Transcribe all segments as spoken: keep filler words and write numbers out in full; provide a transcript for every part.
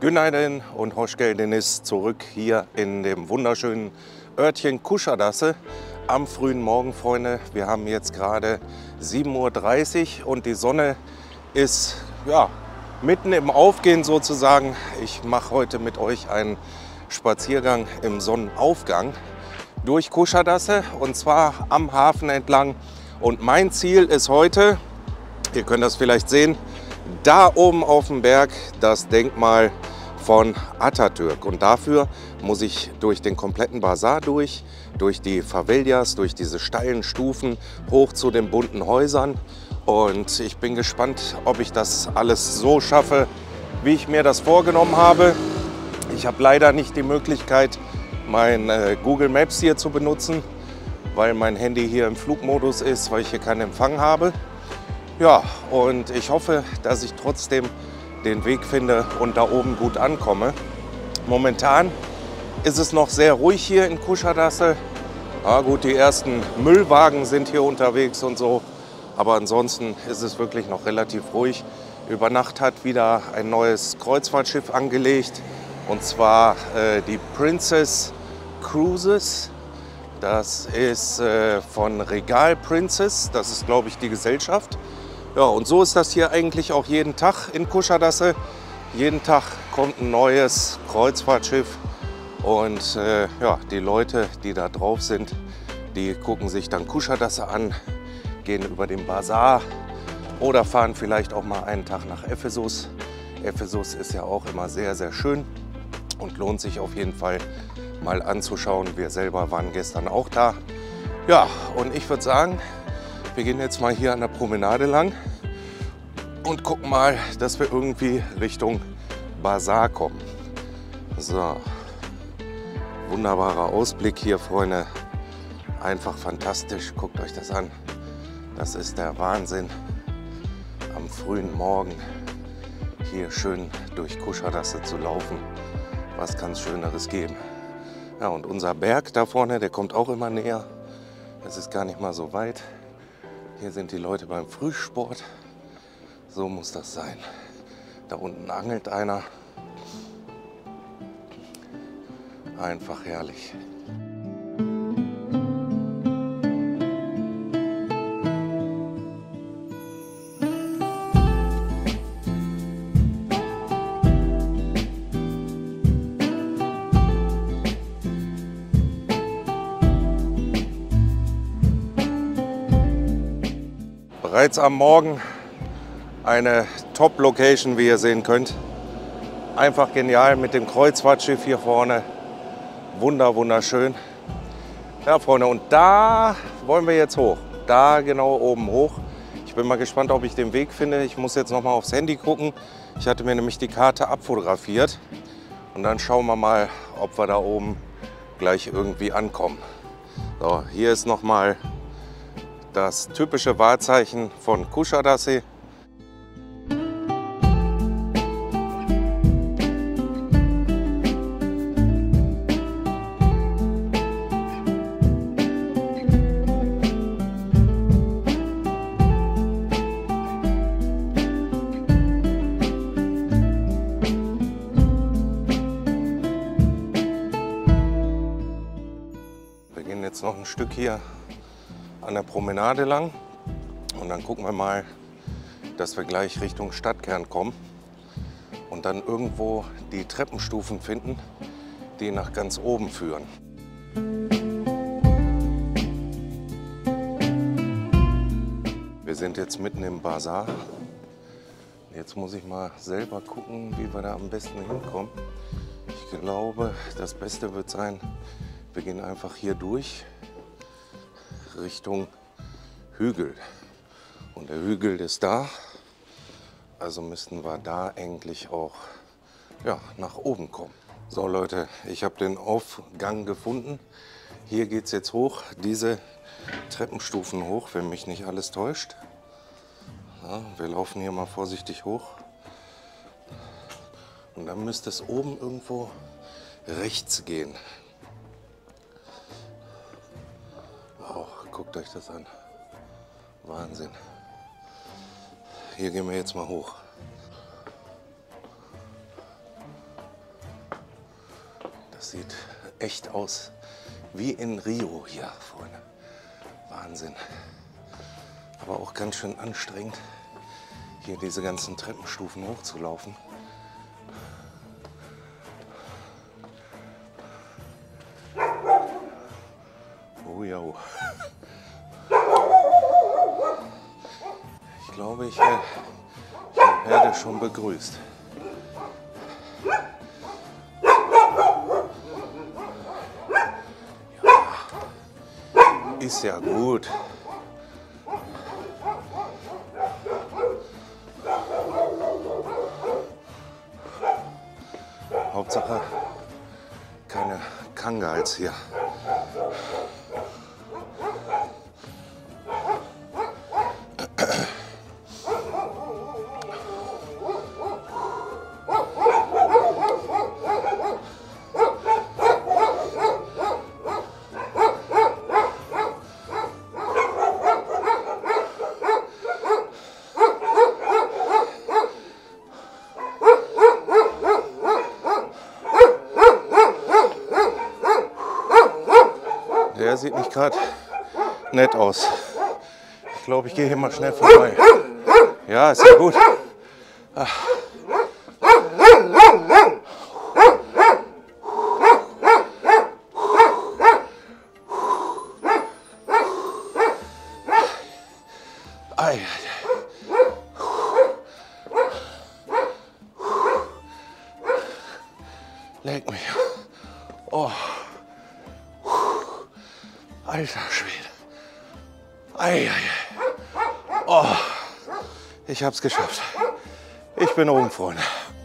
Günaydin und hoş geldiniz zurück hier in dem wunderschönen Örtchen Kuşadası am frühen Morgen, Freunde. Wir haben jetzt gerade sieben Uhr dreißig und die Sonne ist ja, mitten im Aufgehen sozusagen. Ich mache heute mit euch einen Spaziergang im Sonnenaufgang durch Kuşadası und zwar am Hafen entlang. Und mein Ziel ist heute, ihr könnt das vielleicht sehen, da oben auf dem Berg das Denkmal von Atatürk. Und dafür muss ich durch den kompletten Basar durch, durch die Favelas, durch diese steilen Stufen hoch zu den bunten Häusern. Und ich bin gespannt, ob ich das alles so schaffe, wie ich mir das vorgenommen habe. Ich habe leider nicht die Möglichkeit, mein äh, Google Maps hier zu benutzen, weil mein Handy hier im Flugmodus ist, weil ich hier keinen Empfang habe. Ja, und ich hoffe, dass ich trotzdem den Weg finde und da oben gut ankomme. Momentan ist es noch sehr ruhig hier in Kuşadası. Ja gut, die ersten Müllwagen sind hier unterwegs und so, aber ansonsten ist es wirklich noch relativ ruhig. Über Nacht hat wieder ein neues Kreuzfahrtschiff angelegt, und zwar äh, die Princess Cruises. Das ist äh, von Regal Princess, das ist, glaube ich, die Gesellschaft. Ja, und so ist das hier eigentlich auch jeden Tag in Kuşadası. Jeden Tag kommt ein neues Kreuzfahrtschiff und äh, ja, die Leute, die da drauf sind, die gucken sich dann Kuşadası an, gehen über den Basar oder fahren vielleicht auch mal einen Tag nach Ephesus. Ephesus ist ja auch immer sehr, sehr schön und lohnt sich auf jeden Fall mal anzuschauen. Wir selber waren gestern auch da. Ja, und ich würde sagen, wir gehen jetzt mal hier an der Promenade lang und gucken mal, dass wir irgendwie Richtung Basar kommen. So, wunderbarer Ausblick hier, Freunde. Einfach fantastisch. Guckt euch das an. Das ist der Wahnsinn. Am frühen Morgen hier schön durch Kuşadası zu laufen. Was kann es Schöneres geben? Ja, und unser Berg da vorne, der kommt auch immer näher. Es ist gar nicht mal so weit. Hier sind die Leute beim Frühsport. So muss das sein. Da unten angelt einer. Einfach herrlich. Bereits am Morgen eine Top-Location, wie ihr sehen könnt. Einfach genial mit dem Kreuzfahrtschiff hier vorne. Wunder, wunderschön. Ja, Freunde, und da wollen wir jetzt hoch. Da genau oben hoch. Ich bin mal gespannt, ob ich den Weg finde. Ich muss jetzt noch mal aufs Handy gucken. Ich hatte mir nämlich die Karte abfotografiert. Und dann schauen wir mal, ob wir da oben gleich irgendwie ankommen. So, hier ist noch mal das typische Wahrzeichen von Kuşadası. Wir gehen jetzt noch ein Stück hier an der Promenade lang und dann gucken wir mal, dass wir gleich Richtung Stadtkern kommen und dann irgendwo die Treppenstufen finden, die nach ganz oben führen. Wir sind jetzt mitten im Basar. Jetzt muss ich mal selber gucken, wie wir da am besten hinkommen. Ich glaube, das Beste wird sein, wir gehen einfach hier durch Richtung Hügel. Und der Hügel ist da, also müssten wir da eigentlich auch ja, nach oben kommen. So Leute, ich habe den Aufgang gefunden. Hier geht es jetzt hoch, diese Treppenstufen hoch, wenn mich nicht alles täuscht. Ja, wir laufen hier mal vorsichtig hoch. Und dann müsste es oben irgendwo rechts gehen. Guckt euch das an. Wahnsinn. Hier gehen wir jetzt mal hoch. sieht echt aus wie in Rio hier, Freunde. Wahnsinn. Aber auch ganz schön anstrengend, hier diese ganzen Treppenstufen hochzulaufen. Oh ja. Ich glaube, ich werde, ich werde schon begrüßt. Ja, ist ja gut. Hauptsache keine Kangals hier. Der sieht nicht gerade nett aus. Ich glaube, ich gehe hier mal schnell vorbei. Ja, ist ja gut. Ach. Ei. Leck mich. Oh. Alter Schwede. Ei, ei, ei. Oh. Ich hab's geschafft. Ich bin oben, Freunde.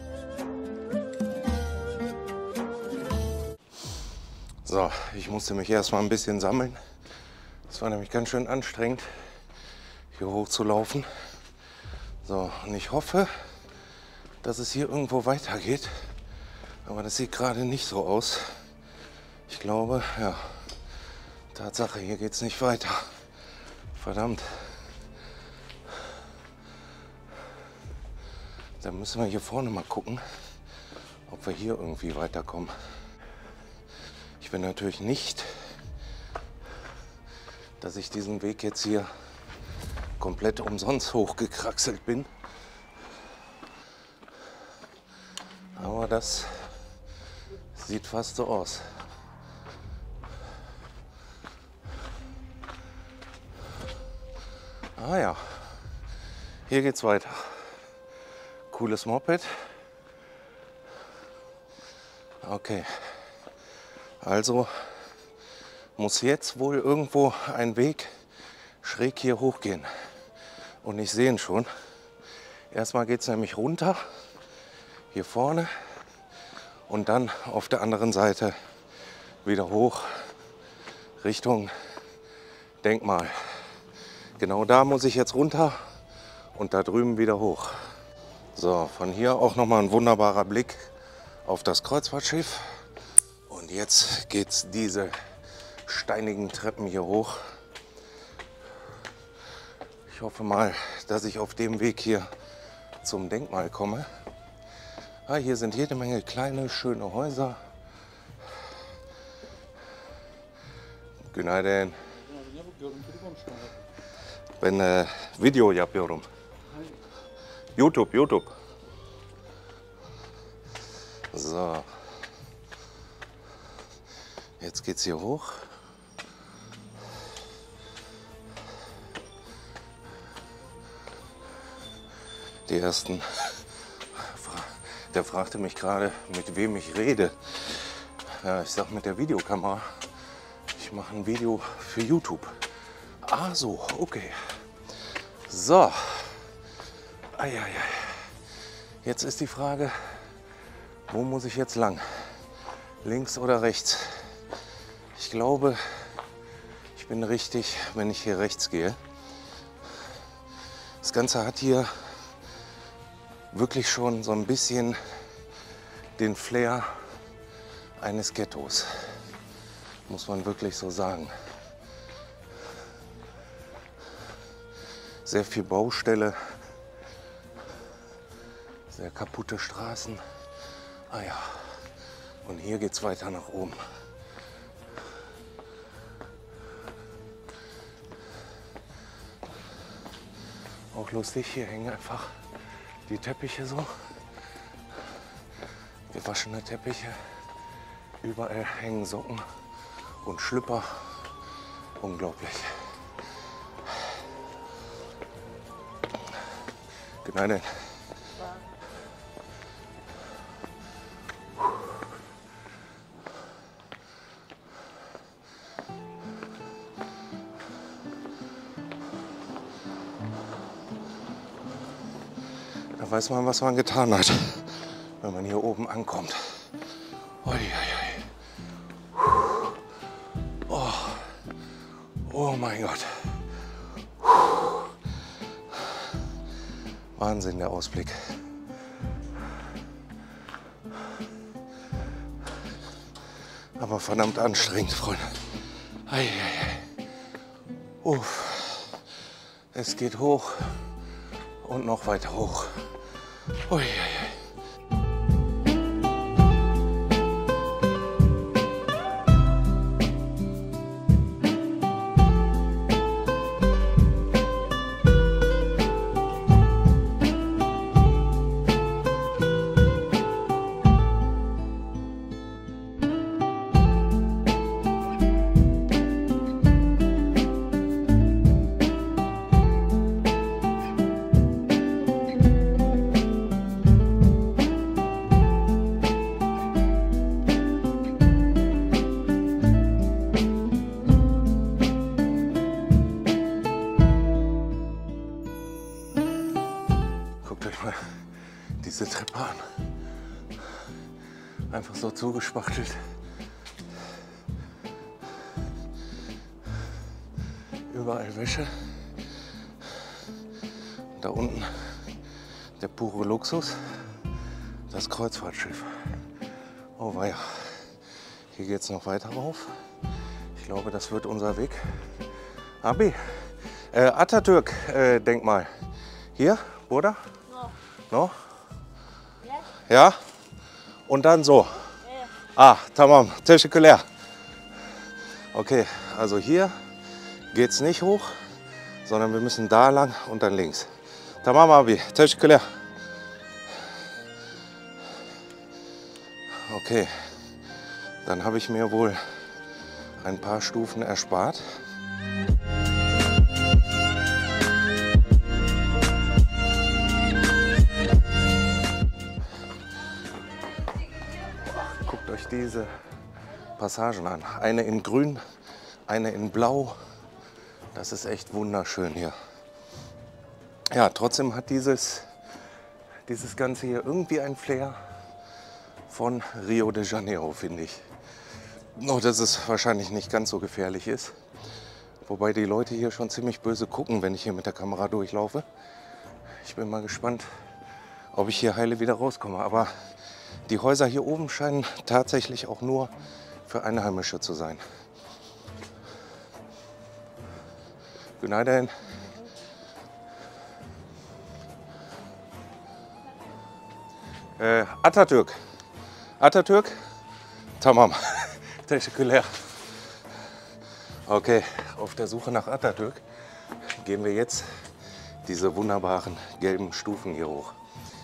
So, ich musste mich erstmal ein bisschen sammeln. Es war nämlich ganz schön anstrengend, hier hoch zu laufen. So, und ich hoffe, dass es hier irgendwo weitergeht. Aber das sieht gerade nicht so aus. Ich glaube, ja, Tatsache, hier geht's nicht weiter. Verdammt. Dann müssen wir hier vorne mal gucken, ob wir hier irgendwie weiterkommen. Ich will natürlich nicht, dass ich diesen Weg jetzt hier komplett umsonst hochgekraxelt bin. Aber das sieht fast so aus. Ah ja, hier geht's weiter. Cooles Moped. Okay, also muss jetzt wohl irgendwo ein Weg schräg hier hochgehen. Und ich sehe ihn schon. Erstmal geht es nämlich runter, hier vorne, und dann auf der anderen Seite wieder hoch Richtung Denkmal. Genau da muss ich jetzt runter und da drüben wieder hoch. So, von hier auch nochmal ein wunderbarer Blick auf das Kreuzfahrtschiff. Und jetzt geht's diese steinigen Treppen hier hoch. Ich hoffe mal, dass ich auf dem Weg hier zum Denkmal komme. Ah, hier sind jede Menge kleine, schöne Häuser. Günaydın. Ben e, video yapıyorum. YouTube, YouTube. So. Jetzt geht's hier hoch. Die ersten. Der fragte mich gerade, mit wem ich rede. Ja, ich sag mit der Videokamera. Ich mache ein Video für YouTube. Ah so, okay. So. Eieiei. Jetzt ist die Frage, wo muss ich jetzt lang? Links oder rechts? Ich glaube, ich bin richtig, wenn ich hier rechts gehe. Das Ganze hat hier wirklich schon so ein bisschen den Flair eines Ghettos, muss man wirklich so sagen. Sehr viel Baustelle, sehr kaputte Straßen. Ah ja, Und hier geht es weiter nach oben. Auch lustig, hier hängen einfach die Teppiche so. Gewaschene Teppiche. Überall hängen Socken und Schlüpper. Unglaublich. Nein, da weiß man, was man getan hat, wenn man hier oben ankommt. Ui, ui, ui. Oh. Oh mein Gott. Wahnsinn, der Ausblick. Aber verdammt anstrengend, Freunde. Ei, ei, ei. Uff. Es geht hoch und noch weiter hoch. Ui, ei, ei. Diese Treppe an. Einfach so zugespachtelt. Überall Wäsche. Und da unten der pure Luxus, das Kreuzfahrtschiff. Oh weia. Hier geht es noch weiter rauf. Ich glaube, das wird unser Weg. Abi, äh, Atatürk-Denkmal. Äh, Hier, oder? No? Ja? Und dann so. Ah, tamam, teşekkürler. Okay, also hier geht es nicht hoch, sondern wir müssen da lang und dann links. Tamam abi, teşekkürler. Okay, dann habe ich mir wohl ein paar Stufen erspart. Diese Passagen an. Eine in grün, eine in blau. Das ist echt wunderschön hier. Ja, trotzdem hat dieses, dieses Ganze hier irgendwie ein Flair von Rio de Janeiro, finde ich. Nur, dass es wahrscheinlich nicht ganz so gefährlich ist. Wobei die Leute hier schon ziemlich böse gucken, wenn ich hier mit der Kamera durchlaufe. Ich bin mal gespannt, ob ich hier heile wieder rauskomme. Aber die Häuser hier oben scheinen tatsächlich auch nur für Einheimische zu sein. Günaydın. Äh, Atatürk. Atatürk? Tamam. Teşekkürler. Okay, auf der Suche nach Atatürk gehen wir jetzt diese wunderbaren gelben Stufen hier hoch.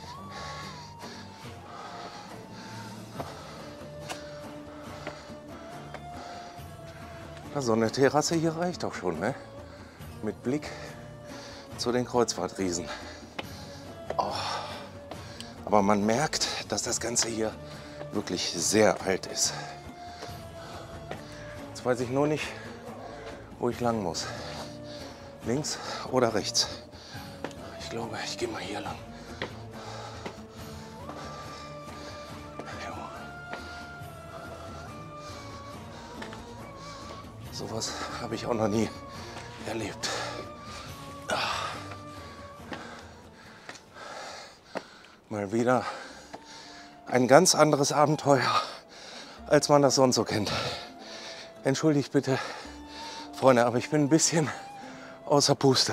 So eine Terrasse hier reicht auch schon, ne? Mit Blick zu den Kreuzfahrtriesen. Oh. Aber man merkt, dass das Ganze hier wirklich sehr alt ist. Jetzt weiß ich nur nicht, wo ich lang muss. Links oder rechts. Ich glaube, ich gehe mal hier lang. Sowas habe ich auch noch nie erlebt. Mal wieder ein ganz anderes Abenteuer, als man das sonst so kennt. Entschuldigt bitte, Freunde, aber ich bin ein bisschen außer Puste.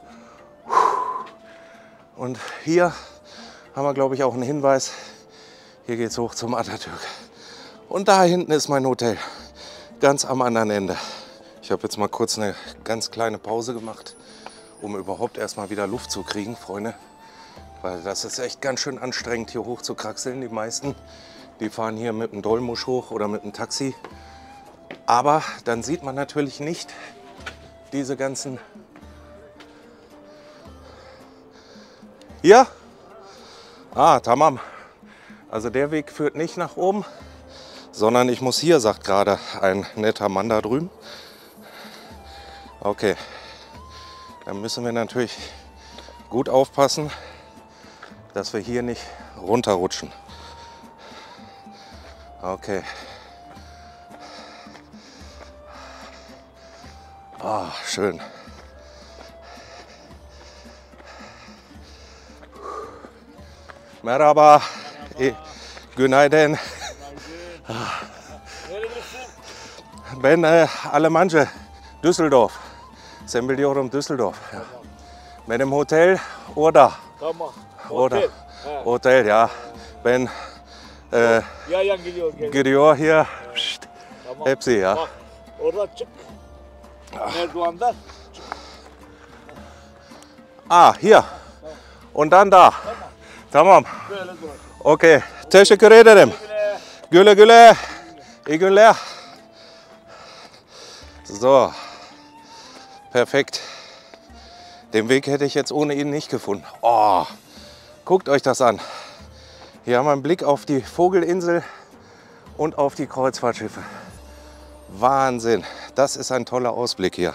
Und hier haben wir, glaube ich, auch einen Hinweis. Hier geht es hoch zum Atatürk. Und da hinten ist mein Hotel, ganz am anderen Ende. Ich habe jetzt mal kurz eine ganz kleine Pause gemacht, um überhaupt erstmal wieder Luft zu kriegen, Freunde. Weil das ist echt ganz schön anstrengend, hier hoch zu kraxeln. Die meisten, die fahren hier mit dem Dolmusch hoch oder mit dem Taxi. Aber dann sieht man natürlich nicht diese ganzen... Hier? Ah, tamam. Also der Weg führt nicht nach oben, sondern ich muss hier, sagt gerade ein netter Mann da drüben. Okay, dann müssen wir natürlich gut aufpassen, dass wir hier nicht runterrutschen. Okay. Ah, schön. Merhaba. Günaydın. Ben e, Alemancı, Düsseldorf. Sen biliyorum Düsseldorf. Ja. Benim hotel orada. Tamam. Orada. Otel. Ha. Hotel, ja. Ben e, Ya yan gidiyor. Gel. gidiyor hier. Pişt, Tamam. hepsi ya. Bak, orada çık. Merdivandan. Ah, hier. Und dann da. Tamam. Böyle dur. Okay. Teşekkür ederim. Güle güle. İyi günler. So. Perfekt. Den Weg hätte ich jetzt ohne ihn nicht gefunden. Oh, guckt euch das an. Hier haben wir einen Blick auf die Vogelinsel und auf die Kreuzfahrtschiffe. Wahnsinn. Das ist ein toller Ausblick hier.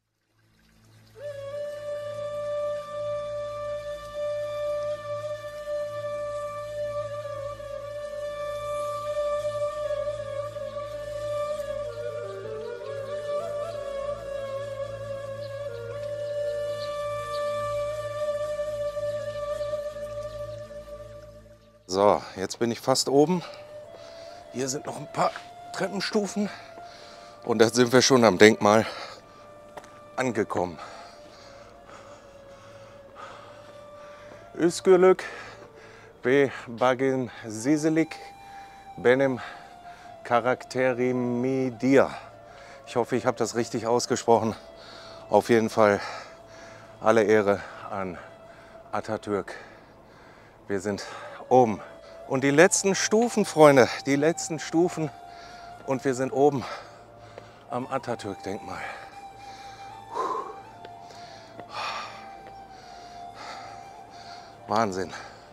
So, jetzt bin ich fast oben. Hier sind noch ein paar Treppenstufen und dann sind wir schon am Denkmal angekommen. Üskülük ve Bagin Siselik benim Karakterimi. Ich hoffe, ich habe das richtig ausgesprochen. Auf jeden Fall alle Ehre an Atatürk. Wir sind oben. Und die letzten Stufen, Freunde, die letzten Stufen und wir sind oben am Atatürk-Denkmal. Wahnsinn.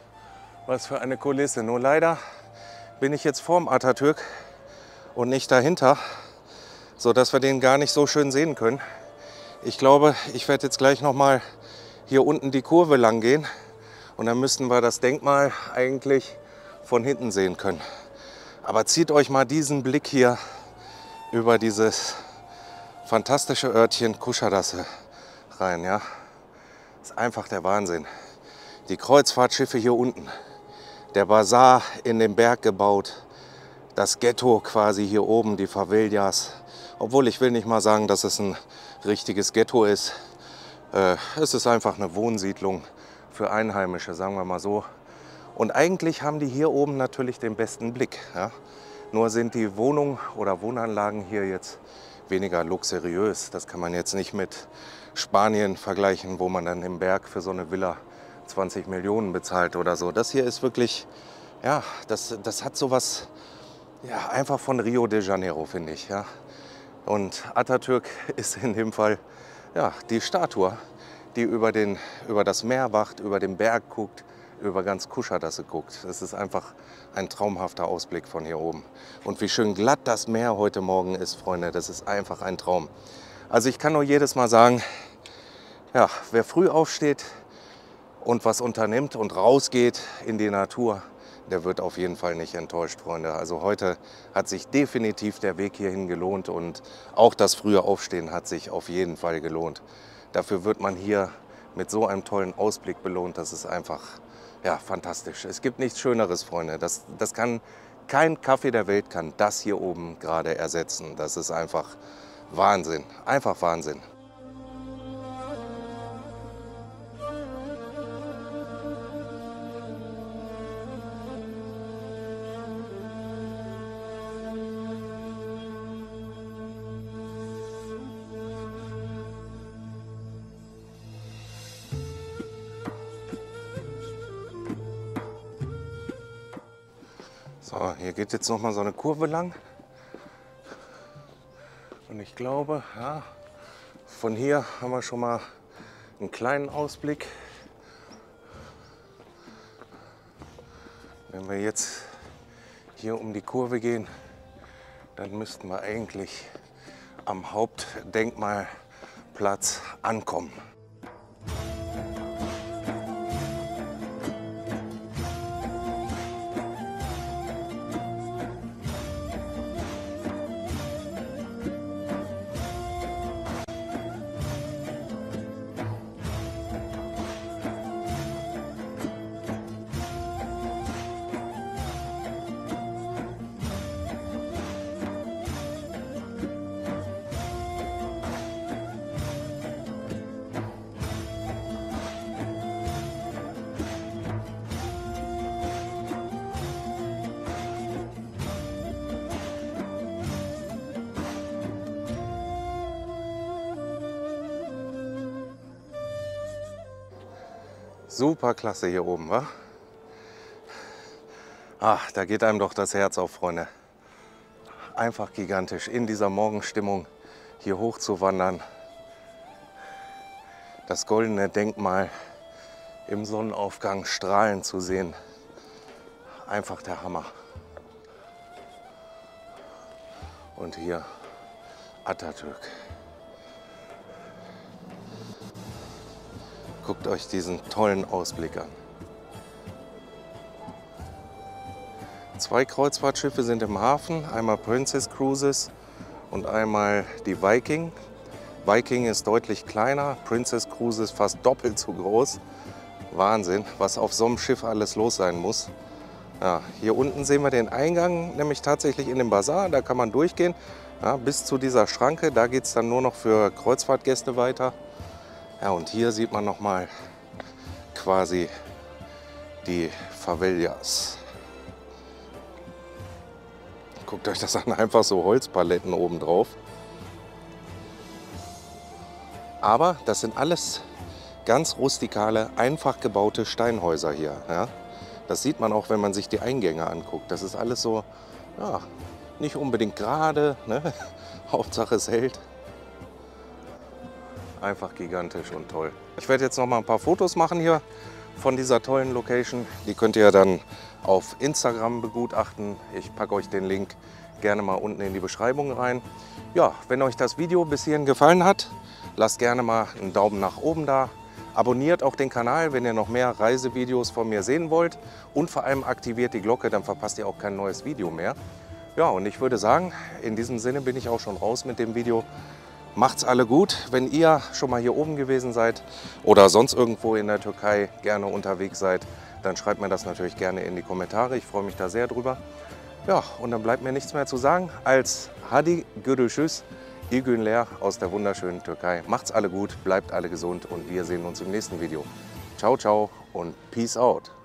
Was für eine Kulisse. Nur leider bin ich jetzt vorm Atatürk und nicht dahinter, sodass wir den gar nicht so schön sehen können. Ich glaube, ich werde jetzt gleich noch mal hier unten die Kurve lang gehen. Und dann müssten wir das Denkmal eigentlich von hinten sehen können. Aber zieht euch mal diesen Blick hier über dieses fantastische Örtchen Kuşadası rein. Ja? Das ist einfach der Wahnsinn. Die Kreuzfahrtschiffe hier unten, der Bazar in den Berg gebaut, das Ghetto quasi hier oben, die Favelas. Obwohl ich will nicht mal sagen, dass es ein richtiges Ghetto ist. Äh, es ist einfach eine Wohnsiedlung für Einheimische, sagen wir mal so. Und eigentlich haben die hier oben natürlich den besten Blick. Ja? Nur sind die Wohnungen oder Wohnanlagen hier jetzt weniger luxuriös. Das kann man jetzt nicht mit Spanien vergleichen, wo man dann im Berg für so eine Villa zwanzig Millionen bezahlt oder so. Das hier ist wirklich, ja, das, das hat sowas, ja, einfach von Rio de Janeiro, finde ich. Ja? Und Atatürk ist in dem Fall, ja, die Statue, die über, den, über das Meer wacht, über den Berg guckt, über ganz Kuşadası guckt. Das ist einfach ein traumhafter Ausblick von hier oben. Und wie schön glatt das Meer heute Morgen ist, Freunde, das ist einfach ein Traum. Also ich kann nur jedes Mal sagen, ja, wer früh aufsteht und was unternimmt und rausgeht in die Natur, der wird auf jeden Fall nicht enttäuscht, Freunde. Also heute hat sich definitiv der Weg hierhin gelohnt und auch das frühe Aufstehen hat sich auf jeden Fall gelohnt. Dafür wird man hier mit so einem tollen Ausblick belohnt. Das ist einfach, ja, fantastisch. Es gibt nichts Schöneres, Freunde. Das, das kann, kein Kaffee der Welt kann das hier oben gerade ersetzen. Das ist einfach Wahnsinn. Einfach Wahnsinn. So, hier geht jetzt noch mal so eine Kurve lang. Und ich glaube, ja, von hier haben wir schon mal einen kleinen Ausblick. Wenn wir jetzt hier um die Kurve gehen, dann müssten wir eigentlich am Hauptdenkmalplatz ankommen. Super klasse hier oben, wa? Ach, da geht einem doch das Herz auf, Freunde. Einfach gigantisch, in dieser Morgenstimmung hier hoch zu wandern. Das goldene Denkmal im Sonnenaufgang strahlen zu sehen. Einfach der Hammer. Und hier Atatürk. Guckt euch diesen tollen Ausblick an. Zwei Kreuzfahrtschiffe sind im Hafen, einmal Princess Cruises und einmal die Viking. Viking ist deutlich kleiner, Princess Cruises fast doppelt so groß. Wahnsinn, was auf so einem Schiff alles los sein muss. Ja, hier unten sehen wir den Eingang, nämlich tatsächlich in den Basar. Da kann man durchgehen, ja, bis zu dieser Schranke. Da geht es dann nur noch für Kreuzfahrtgäste weiter. Ja, und hier sieht man noch mal quasi die Favelas. Guckt euch das an, einfach so Holzpaletten oben drauf. Aber das sind alles ganz rustikale, einfach gebaute Steinhäuser hier. Ja? Das sieht man auch, wenn man sich die Eingänge anguckt. Das ist alles so, ja, nicht unbedingt gerade, ne? Hauptsache es hält. Einfach gigantisch und toll. Ich werde jetzt noch mal ein paar Fotos machen hier von dieser tollen Location. Die könnt ihr dann auf Instagram begutachten. Ich packe euch den Link gerne mal unten in die Beschreibung rein. Ja, wenn euch das Video bis hierhin gefallen hat, lasst gerne mal einen Daumen nach oben da. Abonniert auch den Kanal, wenn ihr noch mehr Reisevideos von mir sehen wollt. Und vor allem aktiviert die Glocke, dann verpasst ihr auch kein neues Video mehr. Ja, und ich würde sagen, in diesem Sinne bin ich auch schon raus mit dem Video. Macht's alle gut. Wenn ihr schon mal hier oben gewesen seid oder sonst irgendwo in der Türkei gerne unterwegs seid, dann schreibt mir das natürlich gerne in die Kommentare. Ich freue mich da sehr drüber. Ja, und dann bleibt mir nichts mehr zu sagen als Hadi Görüşürüz, İyi günler aus der wunderschönen Türkei. Macht's alle gut, bleibt alle gesund und wir sehen uns im nächsten Video. Ciao, ciao und Peace out.